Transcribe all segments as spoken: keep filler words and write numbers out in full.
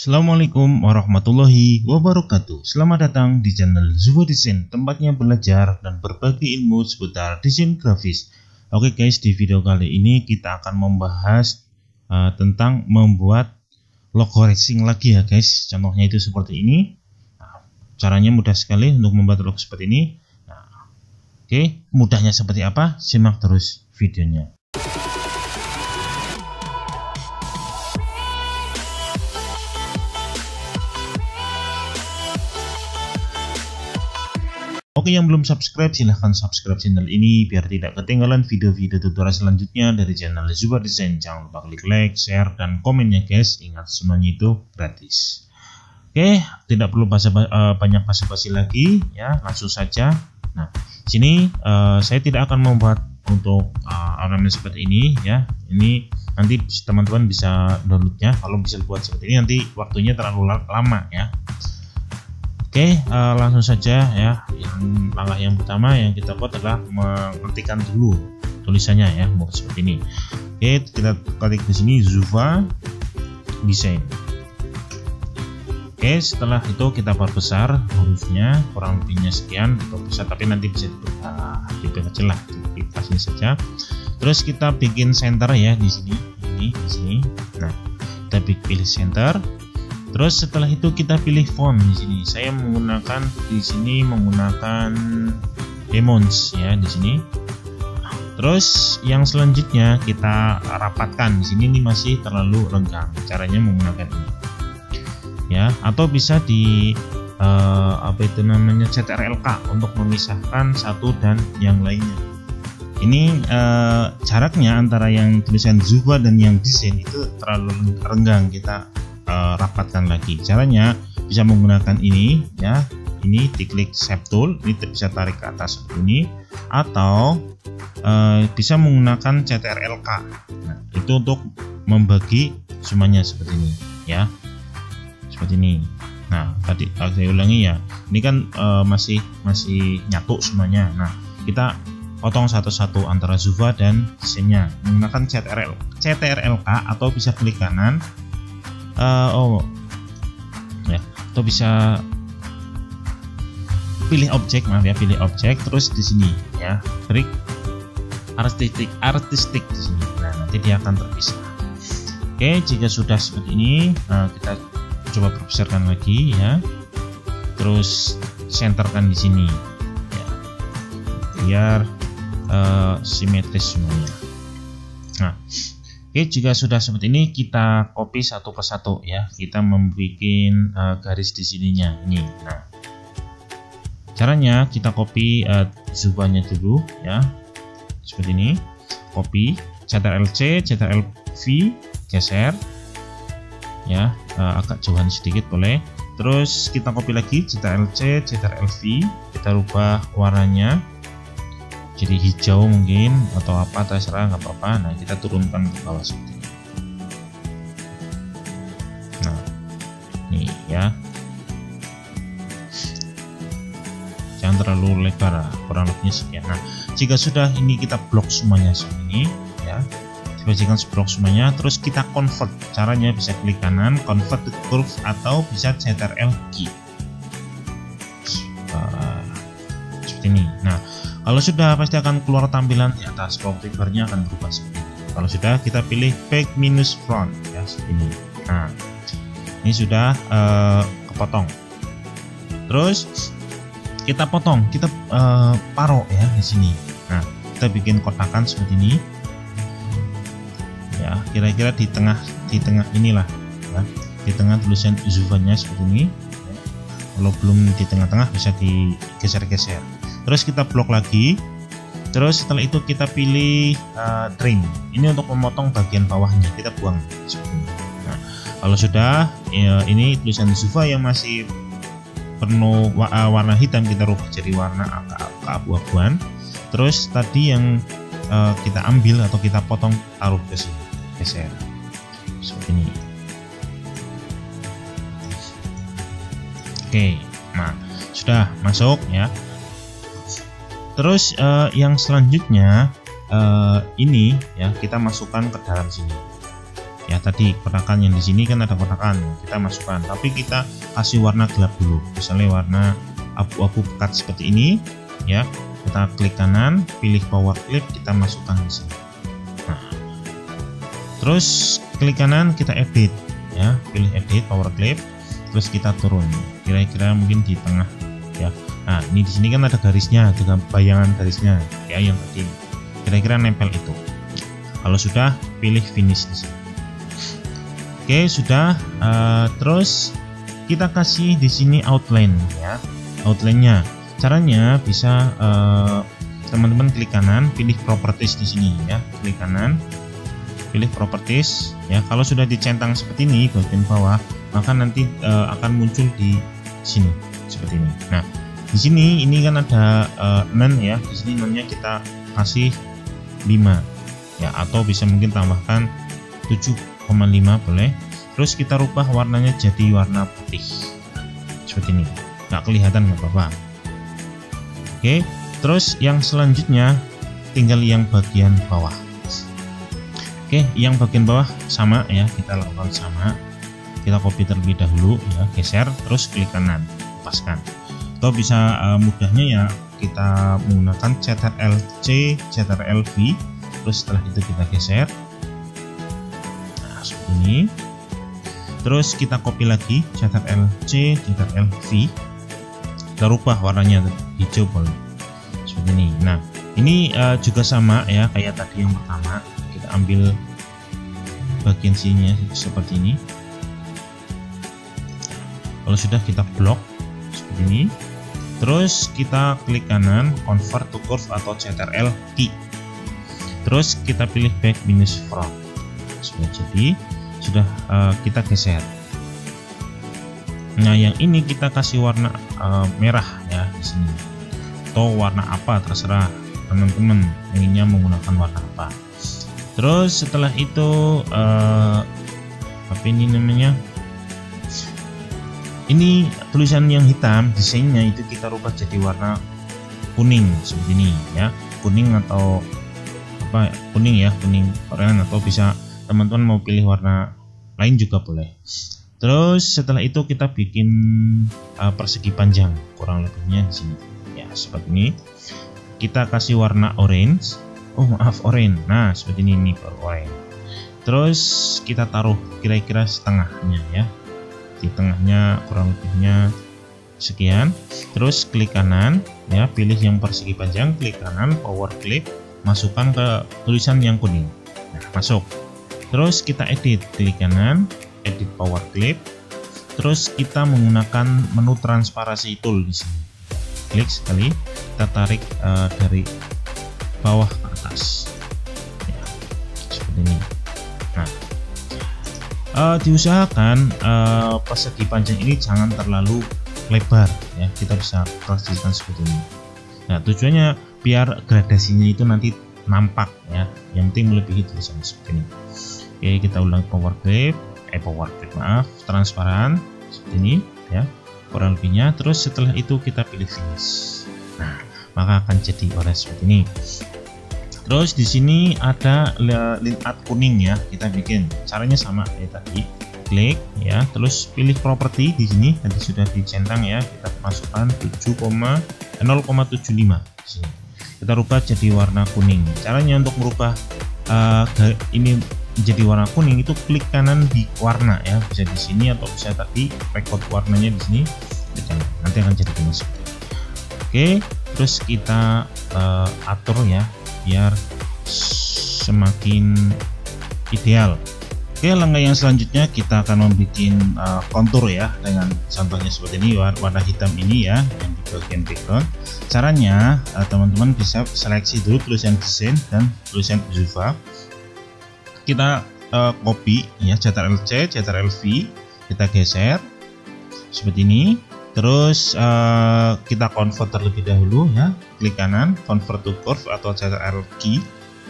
Assalamualaikum warahmatullahi wabarakatuh. Selamat datang di channel Zuva Design, tempatnya belajar dan berbagi ilmu seputar desain grafis. Oke guys, di video kali ini kita akan membahas uh, tentang membuat logo racing lagi ya guys. Contohnya itu seperti ini. Nah, caranya mudah sekali untuk membuat logo seperti ini. Nah, oke, mudahnya seperti apa? Simak terus videonya. Oke, yang belum subscribe silahkan subscribe channel ini biar tidak ketinggalan video-video tutorial selanjutnya dari channel Zuva Design. Jangan lupa klik like, share, dan komennya guys. Ingat semuanya itu gratis. Oke, tidak perlu basa, uh, banyak basa-basi lagi ya, langsung saja. Nah, sini uh, saya tidak akan membuat untuk uh, ornamen seperti ini ya. Ini nanti teman-teman bisa downloadnya. Kalau bisa buat seperti ini nanti waktunya terlalu lama ya. Oke, uh, langsung saja ya. Yang langkah yang pertama yang kita buat adalah mengetikkan dulu tulisannya ya, mau seperti ini. Oke, kita ketik di sini Zuva Design. Oke, setelah itu kita perbesar hurufnya, kurang lebihnya sekian atau besar, tapi nanti bisa diperkecil lah, dikasih saja. Terus kita bikin center ya di sini, ini di sini. Nah, kita pilih center. Terus setelah itu kita pilih font di sini. Saya menggunakan di sini menggunakan Demons ya di sini. Terus yang selanjutnya kita rapatkan. Di sini ini masih terlalu renggang. Caranya menggunakan ini. Ya, atau bisa di uh, apa itu namanya C T R L K untuk memisahkan satu dan yang lainnya. Ini uh, jaraknya antara yang tulisan Zuva dan yang desain itu terlalu renggang, kita Uh, rapatkan lagi. Caranya bisa menggunakan ini ya, ini diklik Shape Tool, ini bisa tarik ke atas seperti ini, atau uh, bisa menggunakan C T R L K. Nah, itu untuk membagi semuanya seperti ini ya, seperti ini. Nah, tadi saya ulangi ya, ini kan uh, masih masih nyatu semuanya. Nah, kita potong satu-satu antara Zuva dan desainnya menggunakan C T R L C T R L K, atau bisa klik kanan. Uh, oh ya, atau bisa pilih objek, maaf ya, pilih objek, terus di sini ya, klik artistik artistik di sini. Nah, nanti dia akan terpisah. Oke, jika sudah seperti ini, nah, kita coba perbesarkan lagi ya, terus centerkan di sini ya, biar uh, simetris semuanya. Nah, oke, jika sudah seperti ini kita copy satu persatu ya. Kita membuat uh, garis di sininya ini. Nah, caranya kita copy uh, Zuvanya dulu ya. Seperti ini. Copy, C T R L C, C T R L V, geser. Ya, uh, agak jauhan sedikit boleh. Terus kita copy lagi C T R L C, C T R L V, kita rubah warnanya jadi hijau mungkin atau apa, terserah, nggak apa-apa. Nah, kita turunkan ke bawah seperti ini. Nah, nih ya, jangan terlalu lebar, kurang lebihnya sekian. Nah, jika sudah ini kita blok semuanya seperti ini ya, dibagikan blok semuanya, terus kita convert. Caranya bisa klik kanan, convert to curve, atau bisa C T R L key uh, seperti ini. Nah, kalau sudah pasti akan keluar tampilan di atas, configure-nya akan berubah seperti ini. Kalau sudah, kita pilih back minus front ya, seperti ini. Nah, ini sudah uh, kepotong. Terus kita potong, kita uh, paro ya di sini. Nah, kita bikin kotakan seperti ini. Ya, kira-kira di tengah di tengah inilah ya. Di tengah tulisan Zuvanya seperti ini. Kalau belum di tengah-tengah bisa digeser-geser. Terus kita blok lagi. Terus setelah itu kita pilih uh, trim. Ini untuk memotong bagian bawahnya, kita buang seperti ini. Nah, kalau sudah ya, ini tulisan Zuva yang masih penuh warna hitam, kita rubah jadi warna keabu-abuan. Terus tadi yang uh, kita ambil atau kita potong, taruh ke sini, geser seperti ini. Oke, nah sudah masuk ya. Terus uh, yang selanjutnya uh, ini ya, kita masukkan ke dalam sini. ya tadi kotakan yang di sini kan ada kotakan, kita masukkan, tapi kita kasih warna gelap dulu, misalnya warna abu-abu pekat seperti ini ya. Kita klik kanan, pilih power clip, kita masukkan di sini. Nah, terus klik kanan, kita edit ya, pilih edit power clip, terus kita turun kira-kira mungkin di tengah ya. Nah, ini di sini kan ada garisnya dengan bayangan garisnya ya, yang tadi kira-kira nempel itu. Kalau sudah, pilih finish di sini. Oke, sudah. Uh, terus kita kasih di sini outline ya, outline-nya. Caranya bisa teman-teman uh, klik kanan, pilih properties di sini ya, klik kanan, pilih properties ya. Kalau sudah dicentang seperti ini bagian bawah, maka nanti uh, akan muncul di sini seperti ini. Nah, di sini ini kan ada uh, none ya, di sini none-nya kita kasih lima ya, atau bisa mungkin tambahkan tujuh koma lima boleh. Terus kita rubah warnanya jadi warna putih seperti ini, nggak kelihatan nggak apa-apa. Oke, terus yang selanjutnya tinggal yang bagian bawah. Oke, yang bagian bawah sama ya, kita lakukan sama, kita copy terlebih dahulu ya, geser, terus klik kanan, lepaskan. Atau bisa uh, mudahnya ya kita menggunakan Ctrl C, Ctrl V, terus setelah itu kita geser, nah seperti ini. Terus kita copy lagi, Ctrl C, Ctrl V, kita rubah warnanya hijau boleh seperti ini. Nah, ini uh, juga sama ya kayak tadi yang pertama, kita ambil bagian sininya seperti ini. Kalau sudah, kita blok seperti ini. Terus kita klik kanan, convert to curve atau Ctrl T. Terus kita pilih back minus front. Sudah jadi, sudah uh, kita geser. Nah, yang ini kita kasih warna uh, merah ya di sini, atau warna apa terserah teman-teman inginnya menggunakan warna apa. Terus setelah itu uh, apa ini namanya? Ini tulisan yang hitam, desainnya itu kita rubah jadi warna kuning seperti ini ya, kuning atau apa kuning ya, kuning oranye, atau bisa teman-teman mau pilih warna lain juga boleh. Terus setelah itu kita bikin uh, persegi panjang kurang lebihnya di sini ya, seperti ini. Kita kasih warna orange, oh maaf orange. Nah seperti ini nih baru orange. Terus kita taruh kira-kira setengahnya ya, di tengahnya kurang lebihnya sekian. Terus klik kanan ya, pilih yang persegi panjang, klik kanan, power clip, masukkan ke tulisan yang kuning. Nah masuk. Terus kita edit, klik kanan, edit power clip, terus kita menggunakan menu transparansi tool di sini. Klik sekali, kita tarik uh, dari bawah ke atas, ya, seperti ini. Nah, uh, diusahakan uh, persegi panjang ini jangan terlalu lebar, ya. Kita bisa posisikan seperti ini. Nah, tujuannya biar gradasinya itu nanti nampak, ya. Yang penting melebihi tulisannya seperti ini. Oke, kita ulang power clip. eh power clip maaf transparan seperti ini ya kurang lebihnya. Terus setelah itu kita pilih finish, nah maka akan jadi orange seperti ini. Terus di sini ada layout kuning ya, kita bikin caranya sama kayak tadi, klik ya, terus pilih properti di sini tadi sudah dicentang ya, kita masukkan nol koma tujuh lima di sini. Kita rubah jadi warna kuning. Caranya untuk merubah uh, ini jadi warna kuning itu klik kanan di warna ya, bisa di sini atau bisa tadi record warnanya di sini, nanti akan jadi kuning seperti ini. Oke, terus kita uh, atur ya biar semakin ideal. Oke, langkah yang selanjutnya kita akan membuat uh, kontur ya, dengan contohnya seperti ini, warna hitam ini ya yang di bagian background. Caranya teman-teman uh, bisa seleksi dulu tulisan desain dan tulisan Java. Kita uh, copy ya, Ctrl C, Ctrl V, kita geser seperti ini. Terus uh, kita convert terlebih dahulu ya, klik kanan, convert to curve atau Ctrl key.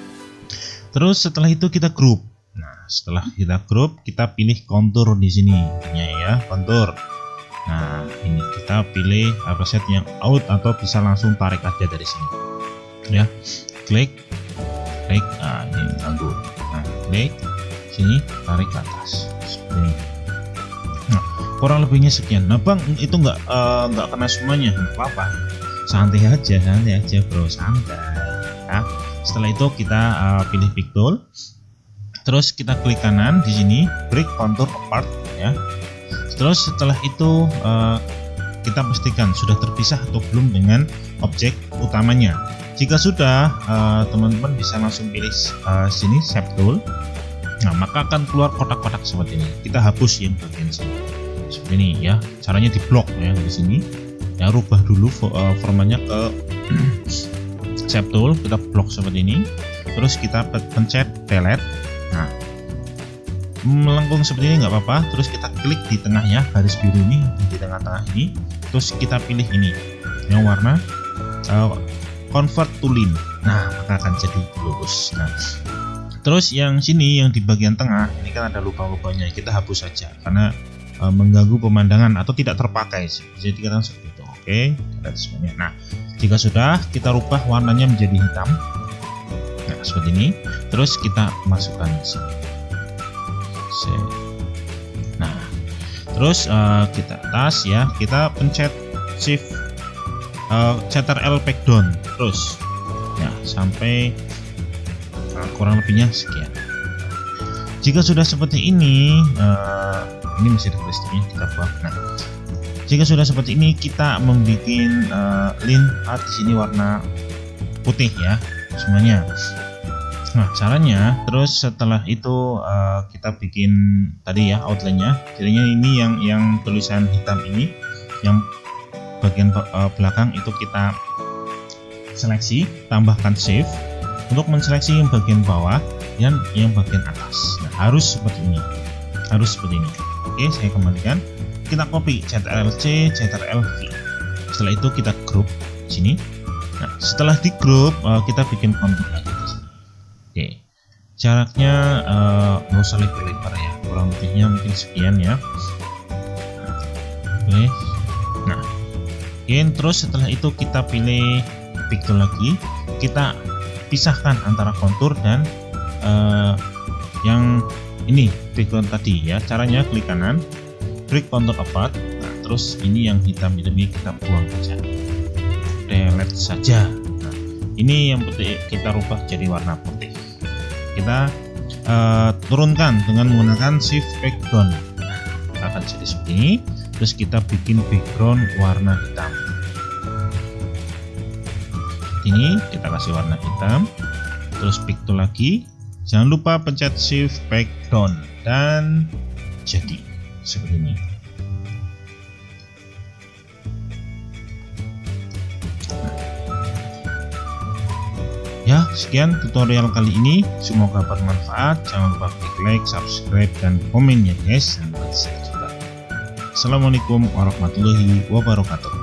Terus setelah itu kita group. Nah, setelah kita group, kita pilih kontur di sini ya, kontur. Nah, ini kita pilih preset yang out atau bisa langsung tarik aja dari sini. Ya, klik, klik, nah ini tunggu. Nah, klik, sini tarik ke atas seperti ini. Nah, kurang lebihnya sekian. Nah bang, itu nggak uh, nggak kena semuanya, nggak apa-apa, santai aja, santai aja bro, santai ya. Setelah itu kita uh, pilih pick tool, terus kita klik kanan di sini break contour apart ya. Terus setelah itu uh, kita pastikan sudah terpisah atau belum dengan objek utamanya. Jika sudah, teman-teman uh, bisa langsung pilih uh, sini shape tool. Nah, maka akan keluar kotak-kotak seperti ini. Kita hapus yang bagian sini seperti ini ya. Caranya di blok ya di sini. Ya, rubah dulu uh, formatnya ke shape tool, kita blok seperti ini. Terus kita pencet delete. Nah, melengkung seperti ini nggak apa-apa. Terus kita klik di tengahnya, garis biru ini di tengah-tengah ini. Terus kita pilih ini yang warna uh, convert to line. Nah, maka akan jadi lurus. Nah, terus yang sini yang di bagian tengah ini kan ada lubang-lubangnya, kita hapus saja karena uh, mengganggu pemandangan atau tidak terpakai. Jadi kita seperti itu. Oke, lihat semuanya. Nah, jika sudah, kita rubah warnanya menjadi hitam. Nah, seperti ini. Terus kita masukkan di sini. Nah, terus uh, kita atas ya, kita pencet shift uh, Ctrl L back down terus ya sampai uh, kurang lebihnya sekian. Jika sudah seperti ini, uh, ini masih ada listingnya, kita buang. Nah, jika sudah seperti ini, kita membuat uh, line art di sini warna putih ya semuanya. Nah, caranya terus setelah itu uh, kita bikin tadi ya outline-nya. Jadinya ini yang yang tulisan hitam ini, yang bagian uh, belakang itu kita seleksi, tambahkan shift untuk menseleksi yang bagian bawah dan yang bagian atas. Nah, harus seperti ini, harus seperti ini. Oke, saya kembalikan. Kita copy Ctrl C, Ctrl V. Setelah itu kita group sini. Nah, setelah di group uh, kita bikin kontur lagi. Oke, jaraknya nggak uh, usah lebar-lebar ya, kurang lebihnya mungkin sekian ya. Oke, nah, oke, terus setelah itu kita pilih pick tool lagi, kita pisahkan antara kontur dan uh, yang ini background tadi ya. Caranya klik kanan, break contour apart. Nah, terus ini yang hitam ini kita buang saja, delete saja. Nah, ini yang putih kita rubah jadi warna putih. Kita uh, turunkan dengan menggunakan shift background. Nah, akan jadi seperti ini. Terus kita bikin background warna hitam. Ini kita kasih warna hitam. Terus pick tool lagi. Jangan lupa pencet shift background dan jadi seperti ini. Ya, sekian tutorial kali ini, semoga bermanfaat. Jangan lupa klik like, subscribe, dan komen ya guys. Assalamualaikum warahmatullahi wabarakatuh.